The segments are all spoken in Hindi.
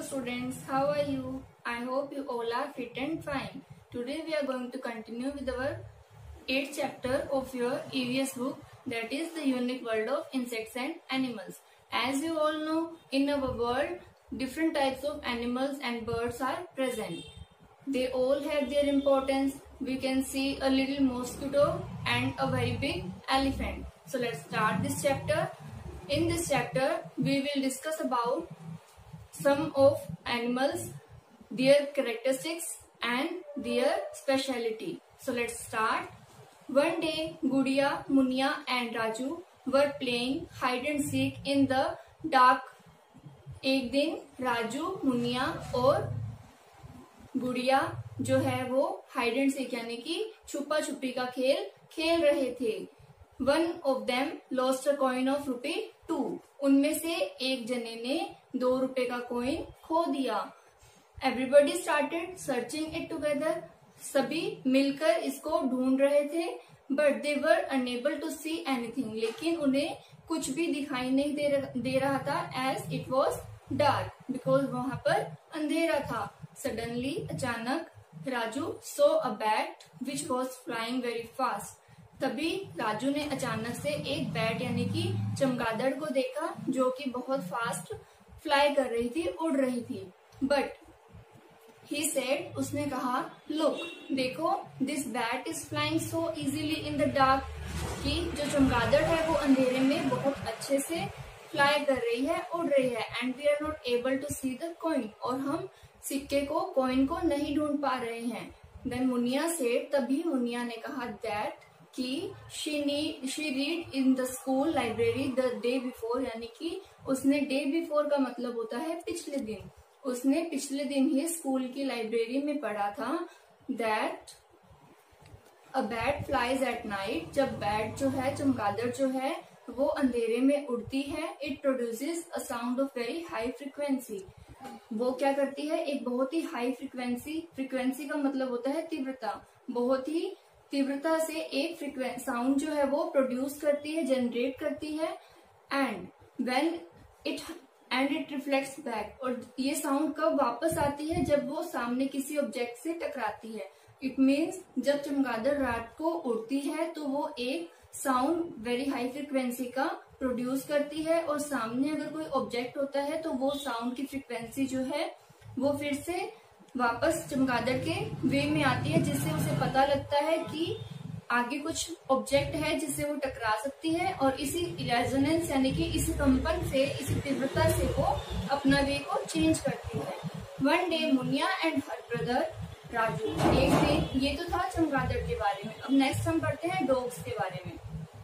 students, how are you? I hope you all are fit and fine. Today we are going to continue with our 8th chapter of your EVS book, that is the unique world of insects and animals. As you all know, in our world, different types of animals and birds are present. They all have their importance. We can see a little mosquito and a very big elephant. So let's start this chapter. In this chapter, we will discuss about some of animals, their characteristics and their speciality. So let's start. One day, Gudiya, Munia and Raju were playing hide and seek in the dark. एक दिन राजू, मुनिया और गुड़िया जो है वो हाइड एंड सीक यानी कि छुपा छुपी का खेल खेल रहे थे. One of them lost a coin of ₹2. उनमें से एक जने ने ₹2 का कॉइन खो दिया. Everybody started searching it together. सभी मिलकर इसको ढूंढ रहे थे. But they were unable to see anything. लेकिन उन्हें कुछ भी दिखाई नहीं दे रहा था as it was dark, because वहां पर अंधेरा था. सडनली अचानक Raju saw a bat which was flying very fast. तभी राजू ने अचानक से एक बैट यानी कि चमगादड़ को देखा जो कि बहुत फास्ट फ्लाई कर रही थी, उड़ रही थी. बट ही सेड, उसने कहा, लुक देखो, this bat is flying so easily in the dark. कि जो चमगादड़ है वो अंधेरे में बहुत अच्छे से फ्लाई कर रही है, उड़ रही है. And we are not able to see the coin. और हम सिक्के को, कॉइन को नहीं ढूंढ पा रहे हैं. देन मुनिया सेड, तभी मुनिया ने कहा दैट कि she read in the school library the day before. यानी कि उसने डे बिफोर का मतलब होता है पिछले दिन. उसने पिछले दिन ही स्कूल की लाइब्रेरी में पढ़ा था that a bat flies at night. जब बैट जो है, चमगादड़ जो है वो अंधेरे में उड़ती है, it produces a sound of very high frequency. वो क्या करती है, एक बहुत ही हाई फ्रिक्वेंसी का मतलब होता है तीव्रता. बहुत ही तीव्रता से एक साउंड जो है वो प्रोड्यूस करती है, जनरेट करती है. And when it reflects back. और ये साउंड कब वापस आती है, जब वो सामने किसी ऑब्जेक्ट से टकराती है. इट मीन्स जब चमगादड़ रात को उड़ती है तो वो एक साउंड वेरी हाई फ्रिक्वेंसी का प्रोड्यूस करती है, और सामने अगर कोई ऑब्जेक्ट होता है तो वो साउंड की फ्रिक्वेंसी जो है वो फिर से वापस चमगादड़ के वे में आती है, जिससे उसे पता लगता है कि आगे कुछ ऑब्जेक्ट है जिससे वो टकरा सकती है. और इसी रेजोनेंस यानी कि इसी कंपन से, इसी तीव्रता से वो अपना वे को चेंज करती है. One day Munia and her brother Raju. एक दिन, ये तो था चमगादड़ के बारे में. अब नेक्स्ट हम पढ़ते हैं डॉग्स के बारे में.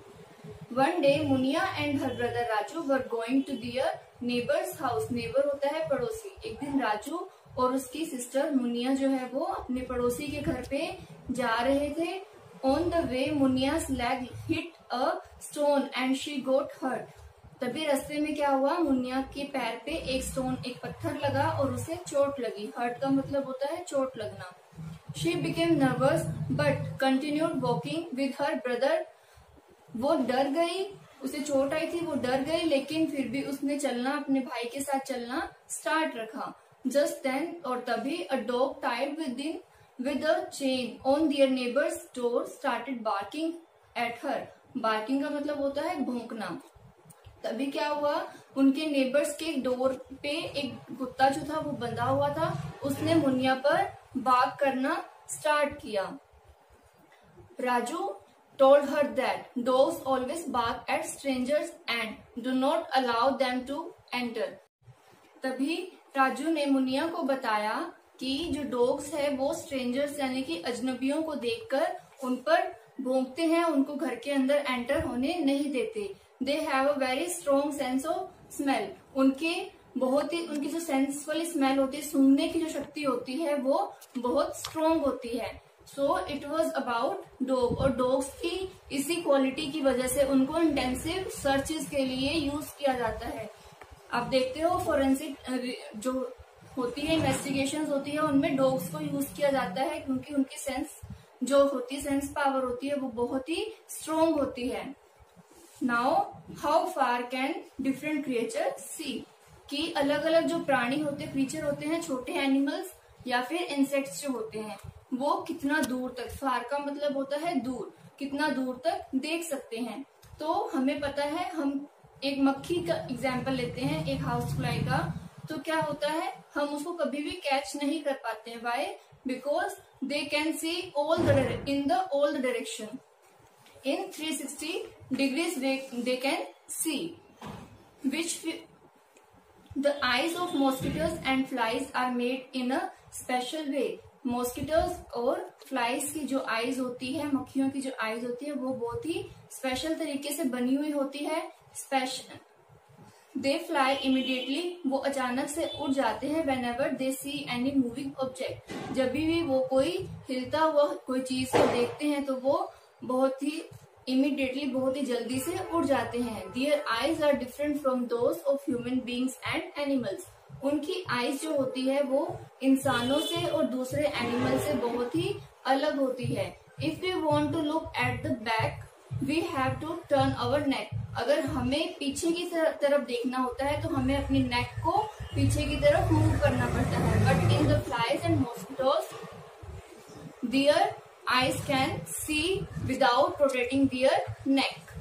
One day Munia and her brother Raju were going to their neighbours house. Neighbour होता है पड़ोसी. एक दिन राजू और उसकी सिस्टर मुनिया जो है वो अपने पड़ोसी के घर पे जा रहे थे. On the way Munia's leg hit a stone and she got hurt. तभी रास्ते में क्या हुआ, मुनिया के पैर पे एक पत्थर लगा और उसे चोट लगी. हर्ट का मतलब होता है चोट लगना. She became nervous but continued walking with her brother. वो डर गई, उसे चोट आई थी, वो डर गई, लेकिन फिर भी उसने चलना, अपने भाई के साथ चलना स्टार्ट रखा. Just then, और तभी a dog tied with a chain on their neighbor's door started barking at her. Barking का मतलब होता है भौंकना. तभी क्या हुआ, उनके नेबर्स के डोर पे एक कुत्ता जो था वो बंधा हुआ था, उसने मुनिया पर बार्क करना स्टार्ट किया. Raju told her that dogs always bark at strangers and do not allow them to enter. तभी राजू ने मुनिया को बताया कि जो डॉग्स है वो स्ट्रेंजर्स यानी कि अजनबियों को देखकर उन पर भौंकते हैं, उनको घर के अंदर एंटर होने नहीं देते. They have a very strong sense of smell. उनकी जो सेंस वाली स्मेल होती है, सूंघने की जो शक्ति होती है वो बहुत स्ट्रॉन्ग होती है. So it was about dog. और डॉग्स की इसी क्वालिटी की वजह से उनको इंटेंसिव सर्चेस के लिए यूज किया जाता है. आप देखते हो फोरेंसिक जो होती है, इन्वेस्टिगेशन होती है, उनमें डॉग्स को यूज किया जाता है क्योंकि उनकी सेंस पावर होती है वो बहुत ही स्ट्रॉन्ग होती है. Now how far can different creature see. कि अलग अलग जो प्राणी होते हैं, क्रीचर होते हैं, छोटे एनिमल्स या फिर इंसेक्ट्स जो होते हैं, वो कितना दूर तक, फार का मतलब होता है दूर, कितना दूर तक देख सकते हैं। तो हमें पता है, हम एक मक्खी का एग्जाम्पल लेते हैं, एक हाउस फ्लाई का, तो क्या होता है, हम उसको कभी भी कैच नहीं कर पाते हैं। Why? Because they can see in the all the direction, in 360 degrees they can see, which the eyes of mosquitoes and flies are made in a special way. Mosquitoes और फ्लाइज की जो आईज होती है, मक्खियों की जो आईज होती है, वो बहुत ही स्पेशल तरीके से बनी हुई होती है। दे फ्लाई इमीडिएटली, वो अचानक से उड़ जाते हैं। Whenever they see any moving object, जब भी वो कोई हिलता हुआ कोई चीज को देखते हैं तो वो बहुत ही इमीडिएटली, बहुत ही जल्दी से उड़ जाते हैं। Their eyes are different from those of human beings and animals, उनकी आईज जो होती है वो इंसानों से और दूसरे एनिमल से बहुत ही अलग होती है। If we want to look at the back we have to turn our neck, अगर हमें पीछे की तरफ देखना होता है तो हमें अपनी नेक को पीछे की तरफ मूव करना पड़ता है। But in the flies and mosquitoes their eyes can see without protecting their neck.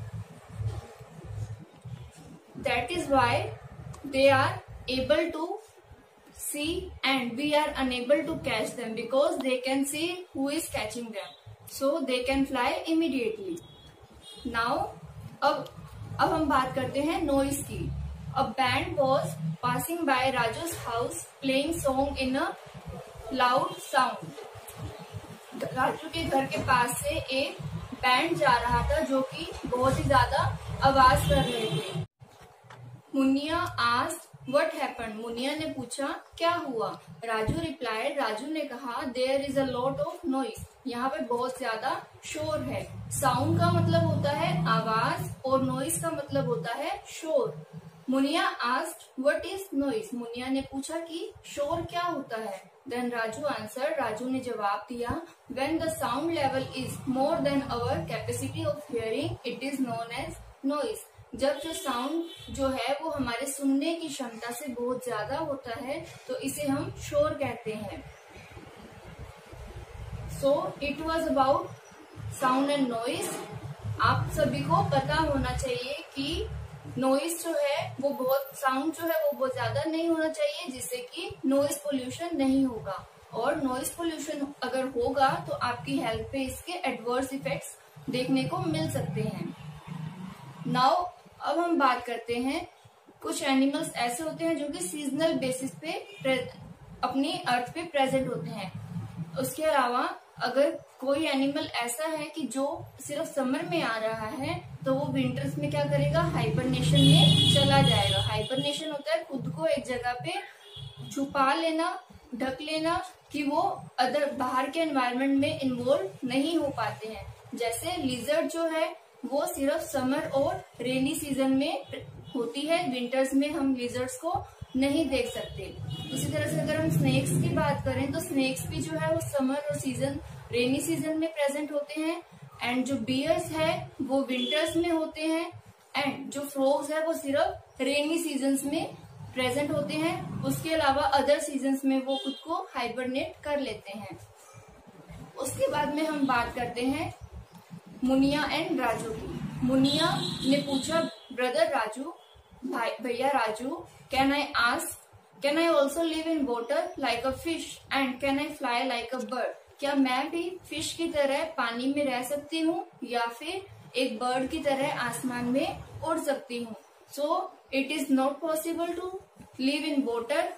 That is why they are able to see and we are unable to catch them, because they can see who is catching them, so they can fly immediately. Now अब हम बात करते हैं नॉइज की। A band was passing by Raju's house playing song in a loud sound. Raju के घर के पास से एक बैंड जा रहा था जो कि बहुत ही ज्यादा आवाज कर रहे थे। Munia asked what happened, Munia ने पूछा क्या हुआ। राजू रिप्लाइड, राजू ने कहा there is a lot of noise, यहाँ पे बहुत ज्यादा शोर है। साउंड का मतलब होता है आवाज और नॉइज का मतलब होता है शोर। Munia asked what is noise, Munia ने पूछा कि शोर क्या होता है। देन राजू आंसर, राजू ने जवाब दिया, when the sound level is more than our capacity of hearing it is known as noise, जब जो साउंड जो है वो हमारे सुनने की क्षमता से बहुत ज्यादा होता है तो इसे हम शोर कहते हैं। So it was about sound and noise. आप सभी को पता होना चाहिए कि नॉइज जो है वो बहुत, साउंड जो है वो बहुत ज्यादा नहीं होना चाहिए जिससे कि नॉइज पोल्यूशन नहीं होगा, और नॉइज पोल्यूशन अगर होगा तो आपकी हेल्थ पे इसके एडवर्स इफेक्ट्स देखने को मिल सकते हैं। नाउ अब हम बात करते हैं, कुछ एनिमल्स ऐसे होते हैं जो कि सीजनल बेसिस पे अपनी अर्थ पे प्रेजेंट होते हैं। उसके अलावा अगर कोई एनिमल ऐसा है कि जो सिर्फ समर में आ रहा है तो वो विंटर्स में क्या करेगा, हाइबरनेशन में चला जाएगा। हाइबरनेशन होता है खुद को एक जगह पे छुपा लेना, ढक लेना, कि वो अदर बाहर के एनवायरनमेंट में इन्वॉल्व नहीं हो पाते हैं। जैसे लिजर्ड जो है वो सिर्फ समर और रेनी सीजन में होती है, विंटर्स में हम लिजर्ड्स को नहीं देख सकते। उसी तरह से अगर हम स्नेक्स की बात करें तो स्नेक्स भी जो है वो समर और रेनी सीजन में प्रेजेंट होते हैं, एंड जो बियर्स है वो विंटर्स में होते हैं, एंड जो फ्रॉग्स है वो सिर्फ रेनी सीजन्स में प्रेजेंट होते हैं। उसके अलावा अदर सीजन्स में वो खुद को हाइबरनेट कर लेते हैं। उसके बाद में हम बात करते हैं मुनिया एंड राजू की। मुनिया ने पूछा, ब्रदर राजू, भैया Raju, can I also live in water like a fish and can I fly like a bird, क्या मैं भी फिश की तरह पानी में रह सकती हूँ या फिर एक बर्ड की तरह आसमान में उड़ सकती हूँ। So it is not possible to live in water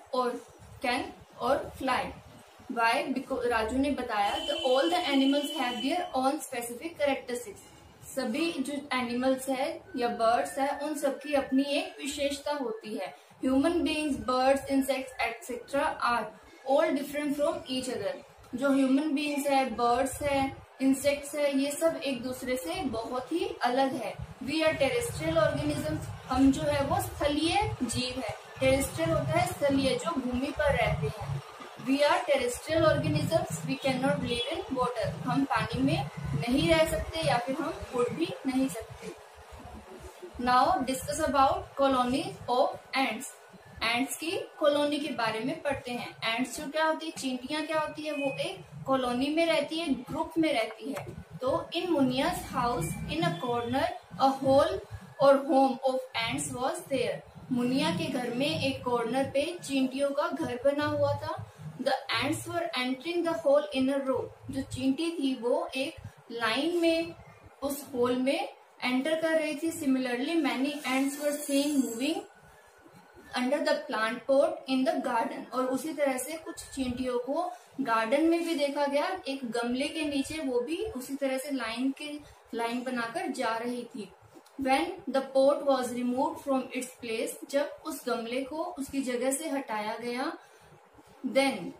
और फ्लाई। वाई? बिकॉज राजू ने बताया all the animals have their own specific characteristics, सभी जो एनिमल्स है या बर्ड्स है उन सबकी अपनी एक विशेषता होती है। Human beings, birds, insects etcetera are all different from each other. जो ह्यूमन बींग्स है, बर्ड्स है, इंसेक्ट्स है, ये सब एक दूसरे से बहुत ही अलग है। वी आर टेरेस्ट्रियल ऑर्गेनिजम्स, हम जो है वो स्थलीय जीव है। टेरेस्ट्रियल होता है स्थलीय, जो भूमि पर रहते हैं। We are terrestrial organisms, we can not live in water, हम पानी में नहीं रह सकते या फिर हम उड़ भी नहीं सकते। Now discuss about colonies of ants. Ants की कॉलोनी के बारे में पढ़ते हैं। एंट्स जो क्या होती है, चींटियां क्या होती है, वो एक कॉलोनी में रहती है, ग्रुप में रहती है। तो in Munia's house in a corner a hole और home of ants was there. Munia के घर में एक कॉर्नर पे चींटियों का घर बना हुआ था। The ants were entering the hole in a row. जो चींटी थी वो एक लाइन में उस होल में एंटर कर रही थी। Similarly many ants were seen moving under the plant pot in the garden. और उसी तरह से कुछ चींटियों को गार्डन में भी देखा गया, एक गमले के नीचे वो भी उसी तरह से लाइन बनाकर जा रही थी। When the pot was removed from its place, जब उस गमले को उसकी जगह से हटाया गया, then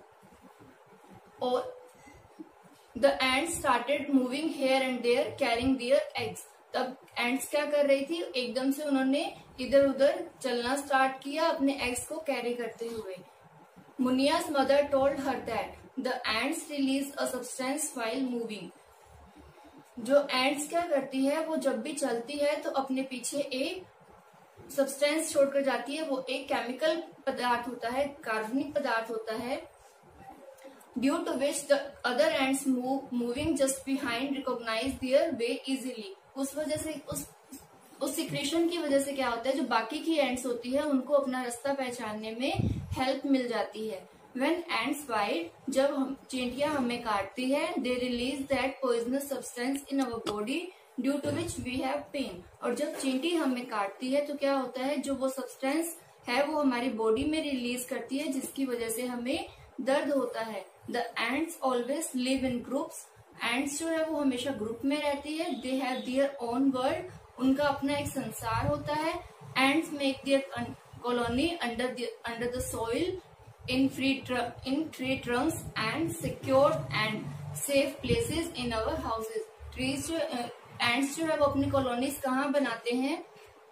the ants started moving here and there carrying their eggs. तब एंट्स क्या कर रही थी, एकदम से उन्होंने इधर उधर चलना स्टार्ट किया अपने एग्स को कैरी करते हुए। Munia's mother told her that the ants release a substance while moving. जो एंट्स क्या करती है, वो जब भी चलती है तो अपने पीछे एक सब्सटेंस छोड़कर जाती है। वो एक केमिकल पदार्थ होता है, कार्बनिक पदार्थ होता है, due to which the other ants moving just behind recognise their way easily. उस वजह से उस सिक्रेशन की वजह से क्या होता है, जो बाकी की एंट्स होती है उनको अपना रास्ता पहचानने में हेल्प मिल जाती है। When ants bite, जब चींटियां हमें काटती है, they release that poisonous substance in our body due to which we have pain. और जब चींटी हमें काटती है तो क्या होता है, जो वो सब्सटेंस है वो हमारी बॉडी में रिलीज करती है, जिसकी वजह से हमें दर्द होता है। The ants always live in groups. Ants जो है वो हमेशा ग्रुप में रहती है। They have their own world, उनका अपना एक संसार होता है। Ants make their colony under the soil in tree trunks and secured and safe places in our houses. Trees जो ants जो है वो अपनी कॉलोनीज कहाँ बनाते हैं,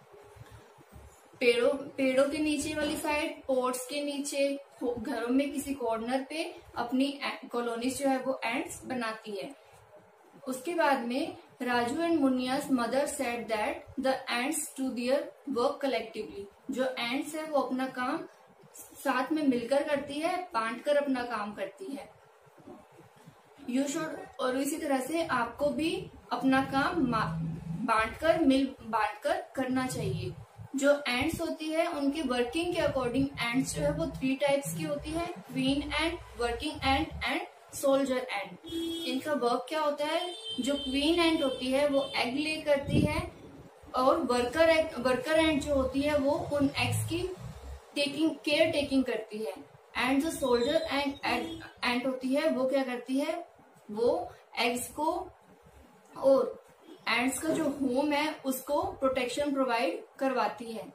पेड़ों के नीचे वाली साइड, पोर्ट्स के नीचे, घरों में किसी कॉर्नर पे अपनी कॉलोनीज जो है वो एंट्स बनाती है। उसके बाद में Raju and Munia's mother said that the ants do their work collectively. जो एंट्स है वो अपना काम साथ में मिलकर करती है, बांटकर अपना काम करती है। यू शुड, और इसी तरह से आपको भी अपना काम बांटकर करना चाहिए। जो एंट्स होती है उनकी वर्किंग के अकॉर्डिंग एंट्स जो है वो 3 टाइप्स की होती है, queen ant, working ant and soldier ant. इनका वर्क क्या होता है, जो क्वीन एंट होती है वो एग ले करती है, और वर्कर एंट जो होती है वो उन एग्स की केयर टेकिंग करती है। एंड जो सोल्जर एंट होती है वो क्या करती है, वो एग्स को और एंट्स का जो होम है उसको प्रोटेक्शन प्रोवाइड करवाती है।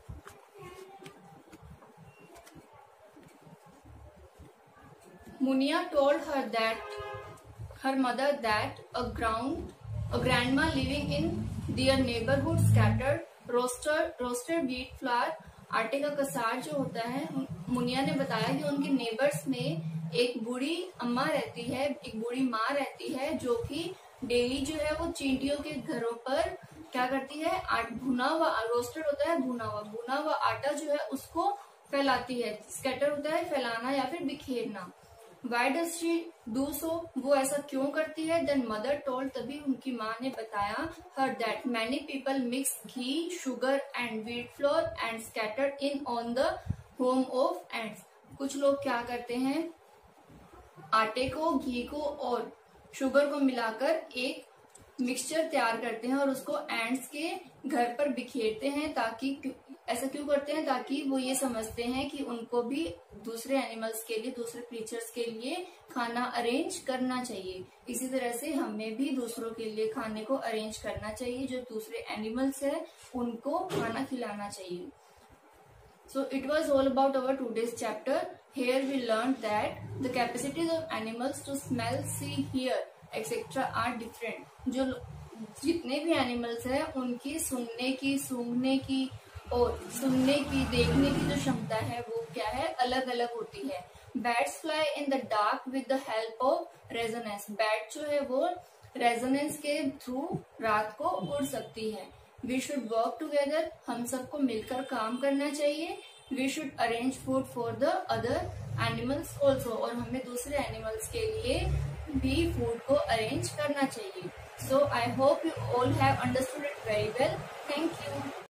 Munia told her mother that a grandma living in their neighborhood scattered roasted wheat flour. आटे का कसार जो होता है, मुनिया ने बताया कि उनके नेबर्स में एक बूढ़ी अम्मा रहती है, एक बूढ़ी माँ रहती है, जो कि डेली जो है वो चींटियों के घरों पर क्या करती है, भुना हुआ, रोस्टेड होता है भुना हुआ आटा जो है उसको फैलाती है। स्कैटर होता है फैलाना या फिर बिखेरना। Why does she do so? वो ऐसा क्यों करती है? Then mother told, तभी उनकी माँ ने बताया her that many people mix ghee, sugar and wheat flour and scattered in on the home of ants. कुछ लोग क्या करते हैं, आटे को, घी को और शुगर को मिलाकर एक मिक्सचर तैयार करते हैं और उसको एंट्स के घर पर बिखेरते हैं। ताकि ऐसा क्यों करते हैं, ताकि वो ये समझते हैं कि उनको भी दूसरे एनिमल्स के लिए, दूसरे क्रीचर्स के लिए खाना अरेंज करना चाहिए। इसी तरह से हमें भी दूसरों के लिए खाने को अरेंज करना चाहिए, जो दूसरे एनिमल्स है उनको खाना खिलाना चाहिए। So it was all about our today's chapter. Here we learned that the capacities of animals to smell, see, hear, etc. are different. जो जितने भी एनिमल्स हैं उनकी सुनने की, सूंघने की और सुनने की, देखने की जो क्षमता है वो क्या है, अलग अलग होती है। Bats fly in the dark with the help of resonance. Bat जो है वो रेजोनेंस के थ्रू रात को उड़ सकती है। वी शुड वर्क टूगेदर, हम सबको मिलकर काम करना चाहिए। we should arrange food for the other animals also. और हमें दूसरे animals के लिए भी food को arrange करना चाहिए. So I hope you all have understood it very well. Thank you.